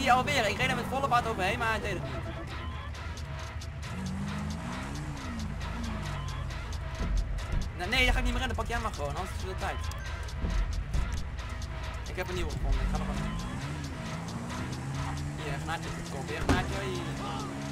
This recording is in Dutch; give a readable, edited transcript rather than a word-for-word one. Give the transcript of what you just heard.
hij alweer. Ik reed er met volle vaart overheen, maar hij deed het niet. Nee, daar ga ik niet meer in. Dan pak jij maar gewoon. Anders is het de tijd. Ik heb een nieuwe gevonden. Ik ga er gewoon in. Hier, granaatje. Kom weer, granaatje.